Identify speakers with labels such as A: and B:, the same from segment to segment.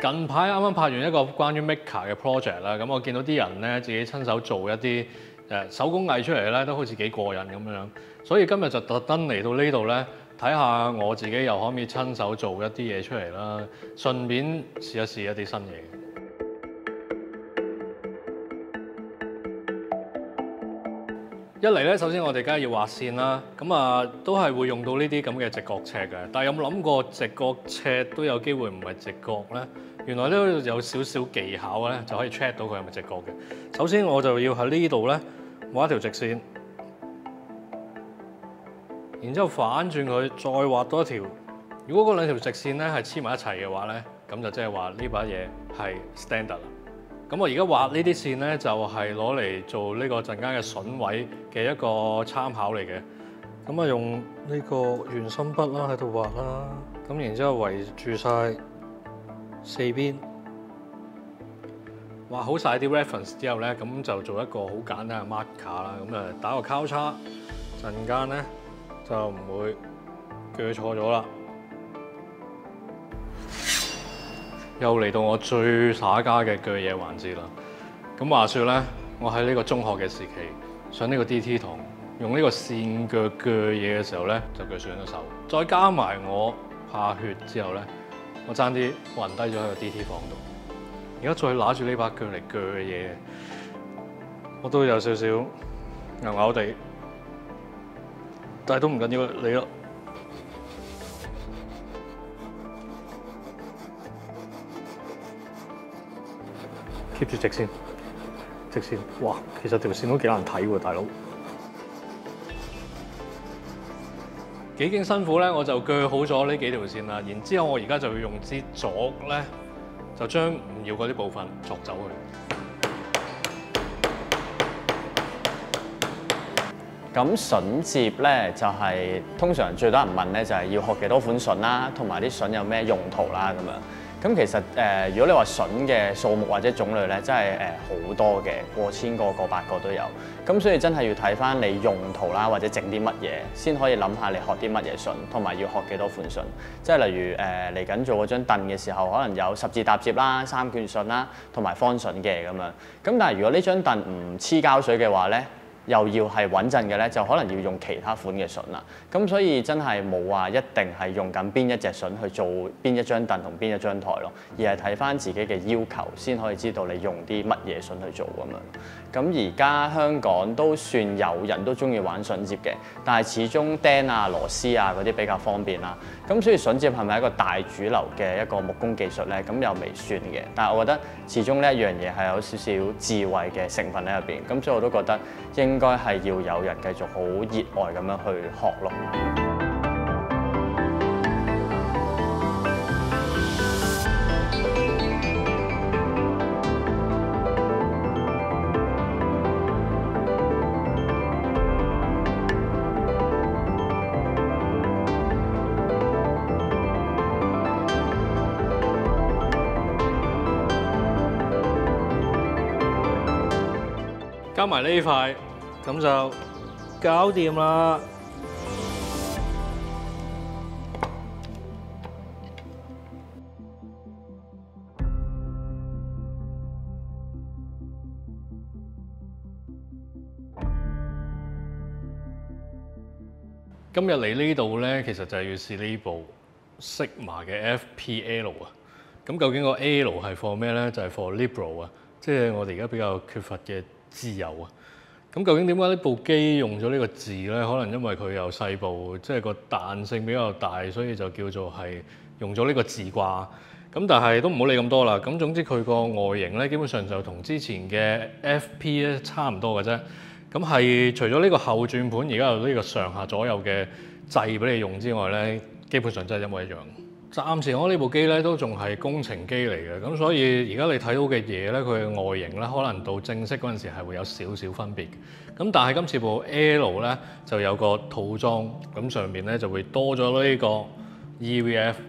A: 近排啱啱拍完一個關於 Maker 嘅 project 啦，咁我見到啲人咧自己親手做一啲手工藝出嚟咧，都好似幾過癮咁樣。所以今日就特登嚟到呢度咧，睇下我自己又可唔可以親手做一啲嘢出嚟啦，順便試一試一啲新嘢。一嚟咧，首先我哋梗係要畫線啦，咁啊都係會用到呢啲咁嘅直角尺嘅。但係有冇諗過直角尺都有機會唔係直角咧？原來都有少少技巧咧，就可以 check 到佢係咪直角嘅。首先我就要喺呢度咧畫一條直線，然之後反轉佢，再畫多一條。如果嗰兩條直線咧係黐埋一齊嘅話咧，咁就即係話呢把嘢係 standard 啦。咁我而家畫呢啲線咧，就係攞嚟做呢個陣間嘅筍位嘅一個參考嚟嘅。咁啊，用呢個圓心筆啦喺度畫啦，咁然之後圍住晒四邊，畫好晒啲 reference 之後咧，咁就做一個好簡單嘅 marker 啦。咁啊，打個交叉，陣間咧就唔會鋸錯咗啦。又嚟到我最耍家嘅鋸嘢環節啦。咁話說咧，我喺呢個中學嘅時期上呢個 DT 堂，用呢個線鋸嘢嘅時候咧，就鋸損咗手。再加埋我怕血之後咧，我爭啲暈低咗喺個 DT 房度。而家再拿住呢把鋸嚟鋸嘢，我都有少少牛牛地，但係都唔緊要，嚟咯。keep 住直線，直線，哇！其實條線都幾難睇喎，大佬。幾經辛苦咧，我就鋸好咗呢幾條線啦。然之後我而家就要用支鑿咧，就將唔要嗰啲部分鑿走佢。
B: 咁榫接咧就係通常最多人問咧，就係要學幾多款榫啦，同埋啲榫有咩用途啦咁樣。咁其實如果你話筍嘅數目或者種類咧，真係好多嘅，過千個、過百個都有。咁所以真係要睇翻你用途啦，或者整啲乜嘢，先可以諗下你學啲乜嘢筍，同埋要學幾多款筍。即係例如嚟緊做嗰張凳嘅時候，可能有十字搭接啦、三卷筍啦，同埋方筍嘅咁樣。咁但係如果呢張凳唔黐膠水嘅話咧，又要係穩陣嘅咧，就可能要用其他款嘅筍啦。咁所以真係冇話一定係用緊邊一隻筍去做邊一張凳同邊一張台咯，而係睇翻自己嘅要求先可以知道你用啲乜嘢筍去做咁樣。咁而家香港都算有人都中意玩筍接嘅，但係始終釘啊、螺絲啊嗰啲比較方便啦。咁所以筍接係咪一個大主流嘅一個木工技術咧？咁又未算嘅，但係我覺得始終呢一樣嘢係有少少智慧嘅成分喺入邊。咁所以我都覺得應該係要有人繼續好熱愛咁樣去學咯。
A: 加埋呢塊，咁就搞掂啦。今日嚟呢度咧，其實就係要試呢部 Sigma 嘅 FPL 啊。咁究竟個 L 係 for 咩咧？就係 for liberal 啊，即係我哋而家比較缺乏嘅自由啊。咁究竟點解呢部機用咗呢個字咧？可能因為佢又細部，即係個彈性比較大，所以就叫做係用咗呢個字啩。咁但係都唔好理咁多啦。咁總之佢個外形咧，基本上就同之前嘅 FP 咧差唔多嘅啫。咁係除咗呢個後轉盤而家有呢個上下左右嘅掣俾你用之外咧，基本上真係一模一樣。暫時我呢部機咧都仲係工程機嚟嘅，咁所以而家你睇到嘅嘢咧，佢嘅外形咧可能到正式嗰陣時係會有少少分別嘅。咁但係今次部 L 咧就有個套裝，咁上面咧就會多咗呢個 EVF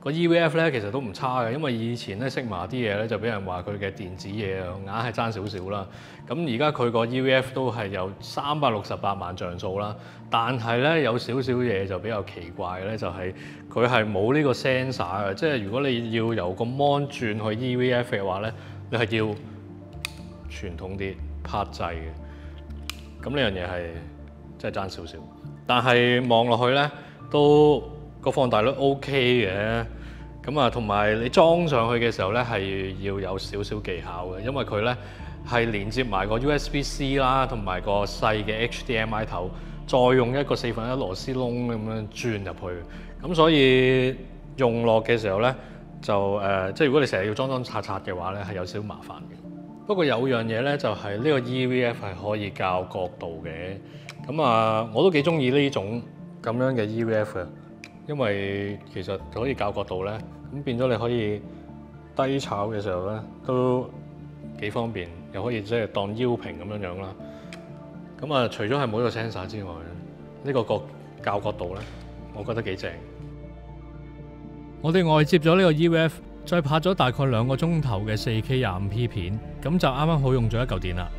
A: 個 EVF 咧其實都唔差嘅，因為以前咧 Sigma 啲嘢咧就俾人話佢嘅電子嘢硬係爭少少啦。咁而家佢個 EVF 都係有368萬像素啦，但係咧有少少嘢就比較奇怪嘅咧，就係佢係冇呢個 sensor 嘅，即係如果你要由個 mon 轉去 EVF 嘅話咧，你係要傳統啲拍掣嘅。咁呢樣嘢係真係爭少少，但係望落去咧都個放大率 OK 嘅。咁啊，同埋你裝上去嘅時候咧係要有少少技巧嘅，因為佢咧係連接埋個 USB-C 啦，同埋個細嘅 HDMI 頭，再用一個1/4螺絲窿咁樣轉入去。咁所以用落嘅時候咧就即係如果你成日要裝拆嘅話咧係有少少麻煩嘅。不過有樣嘢咧就係呢個 EVF 係可以校角度嘅。咁啊，我都幾中意呢種咁樣嘅 EVF 嘅。因為其實可以校角度咧，咁變咗你可以低炒嘅時候咧都幾方便，又可以即係當腰平咁樣樣啦。咁啊，除咗係冇呢個 sensor 之外，呢個校角度咧，我覺得幾正。
C: 我哋外接咗呢個 EVF， 再拍咗大概2個鐘頭嘅 4K 25P 片，咁就啱啱好用咗一嚿電啦。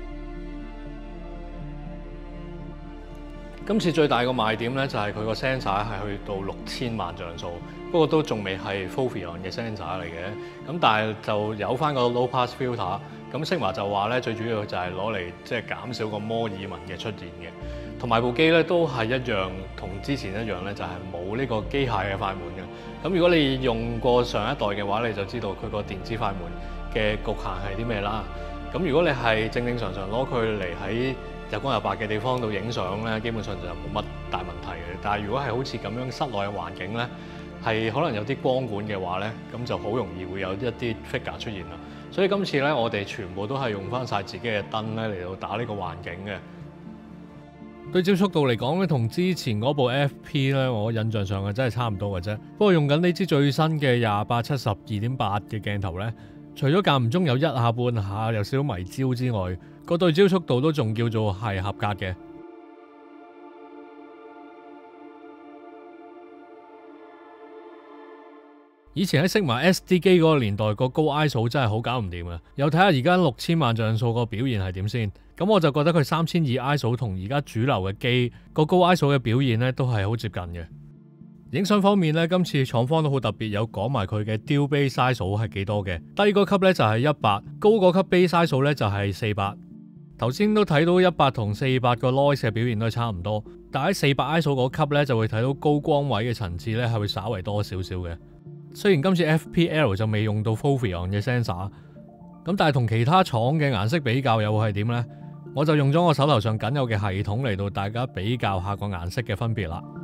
A: 今次最大個賣點咧就係佢個 sensor 係去到6000萬像素，不過都仲未係 Foveon 嘅 sensor 嚟嘅。咁但係就有翻個 low pass filter。咁 Sigma 就話咧最主要就係攞嚟即係減少個摩爾紋嘅出現嘅。同埋部機咧都係一樣，同之前一樣咧就係冇呢個機械嘅快門嘅。咁如果你用過上一代嘅話，你就知道佢個電子快門嘅局限係啲咩啦。咁如果你係正常攞佢嚟喺日光日白嘅地方度影相咧，基本上就冇乜大問題嘅。但係如果係好似咁樣室內嘅環境咧，係可能有啲光管嘅話咧，咁就好容易會有一啲 figure 出現啦。所以今次咧，我哋全部都係用翻晒自己嘅燈咧嚟到打呢個環境嘅。
C: 對焦速度嚟講咧，同之前嗰部 FP 咧，我印象上係真係差唔多嘅啫。不過用緊呢支最新嘅28-70-2.8嘅鏡頭咧，除咗間唔中有一下半下有少少迷焦之外，個對焦速度都仲叫做係合格嘅。以前喺 Sigma SD 機嗰個年代，個高 ISO 真係好搞唔掂啊！又睇下而家6000萬像素個表現係點先。咁我就覺得佢3200 ISO 同而家主流嘅機個高 ISO 嘅表現咧都係好接近嘅。影相方面咧，今次廠方都好特別，有講埋佢嘅 Dual Base ISO 係幾多嘅。低嗰級咧就係100，高嗰級 Base ISO 咧就係400。頭先都睇到100同400個 noise 嘅表現都係差唔多，但喺400 ISO 嗰級咧就會睇到高光位嘅層次咧係會稍為多少少嘅。雖然今次 FPL 就未用到 Foveon 嘅 sensor， 咁但係同其他廠嘅顏色比較又會係點呢？我就用咗我手頭上僅有嘅系統嚟到大家比較下個顏色嘅分別啦。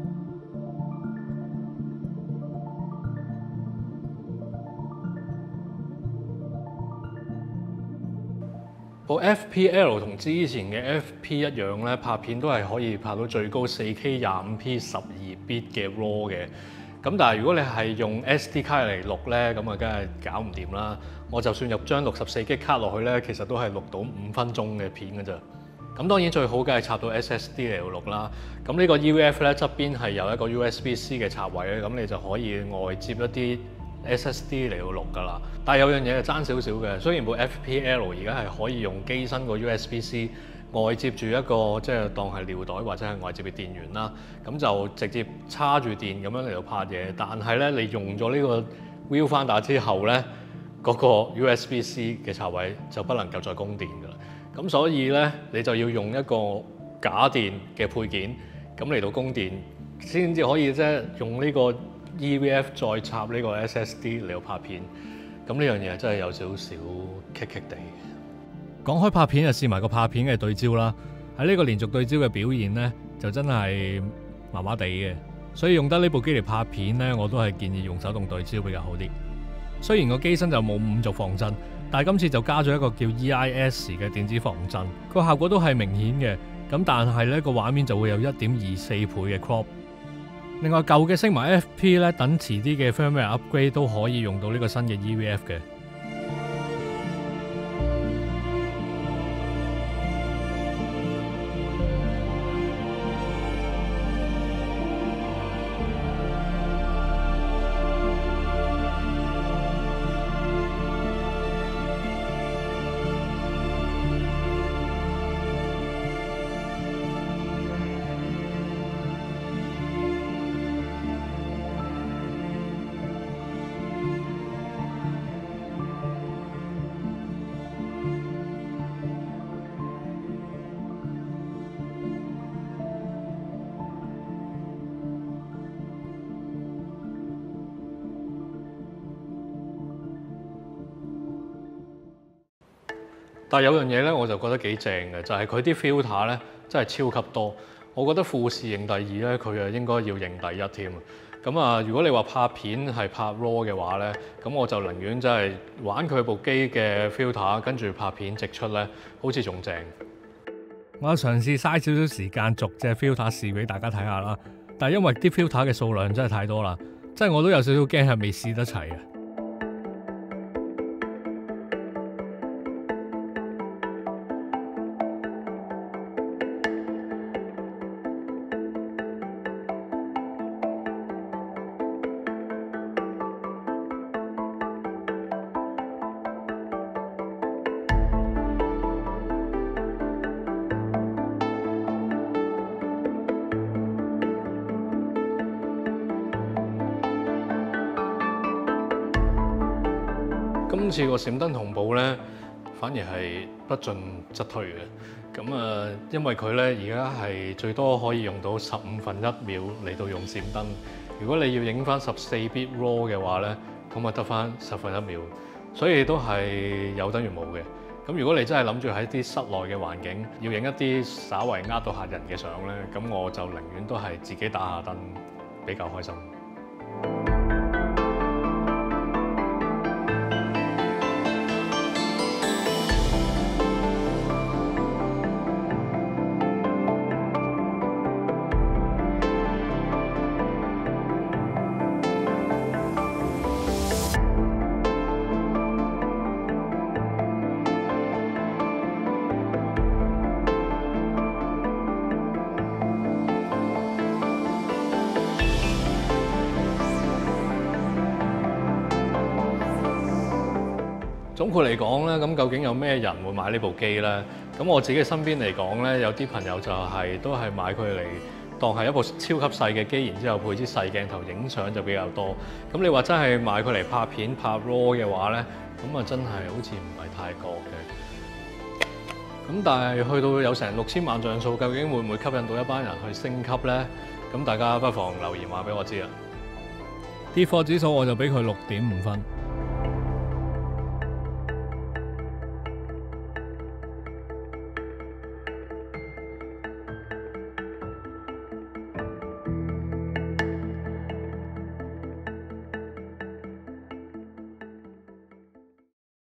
A: 部 FPL 同之前嘅 FP 一樣咧，拍片都係可以拍到最高 4K 25P 12bit 嘅 RAW 嘅。咁但係如果你係用 SD 卡嚟錄咧，咁啊梗係搞唔掂啦。我就算入張64G 卡落去咧，其實都係錄到5分鐘嘅片㗎咋。咁當然最好梗係插到 SSD 嚟到錄啦。咁呢個 EVF 咧側邊係有一個 USB-C 嘅插位咧，咁你就可以外接一啲 SSD 嚟到錄㗎啦。但係有樣嘢係爭少少嘅，雖然部 FPL 而家係可以用機身個 USB-C 外接住一個即係當係尿袋或者係外接嘅電源啦，咁就直接叉住電咁樣嚟到拍嘢。但係咧，你用咗呢個 viewfinder 之後咧，嗰個 USB-C 嘅插位就不能夠再供電㗎啦。咁所以咧，你就要用一個假電嘅配件咁嚟到供電，先至可以即係用呢個 EVF 再插呢個 SSD 嚟到拍片。咁呢樣嘢真係有少少棘棘地。
C: 講開拍片就試埋個拍片嘅對焦啦，喺呢個連續對焦嘅表現呢，就真係麻麻地嘅，所以用得呢部機嚟拍片呢，我都係建議用手動對焦比較好啲。雖然個機身就冇5軸防震，但係今次就加咗一個叫 EIS 嘅電子防震，個效果都係明顯嘅。咁但係呢個畫面就會有1.24倍嘅 crop。另外舊嘅 Sigma FP 呢，等遲啲嘅 firmware upgrade 都可以用到呢個新嘅 EVF 嘅。
A: 但係有樣嘢咧，我就覺得幾正嘅，就係佢啲 filter 咧真係超級多。我覺得富士認第二咧，佢應該要認第一添。咁啊，如果你話拍片係拍 RAW 嘅話咧，咁我就寧願真係玩佢部機嘅 filter，跟住拍片直出咧，好似仲正。
C: 我有嘗試嘥少少時間逐隻 filter 試俾大家睇下啦，但係因為啲 filter 嘅數量真係太多啦，即係我都有少少驚係未試得齊嘅。
A: 今次個閃燈同步咧，反而係不進則退嘅。咁啊，因為佢咧而家係最多可以用到1/15秒嚟到用閃燈。如果你要影翻14bit RAW 嘅話咧，咁啊得翻1/10秒，所以都係有等於冇嘅。咁如果你真係諗住喺啲室內嘅環境，要影一啲稍為呃到客人嘅相咧，咁我就寧願都係自己打下燈比較開心。總括嚟講咧，咁究竟有咩人會買呢部機咧？咁我自己身邊嚟講咧，有啲朋友就都係買佢嚟當係一部超級細嘅機，然之後配支細鏡頭影相就比較多。咁你話真係買佢嚟拍片拍 RAW 嘅話咧，咁啊真係好似唔係太覺嘅。咁但係去到有成6000萬像素，究竟會唔會吸引到一班人去升級咧？咁大家不妨留言話俾我知啊！
C: 跌貨指數我就俾佢6.5分。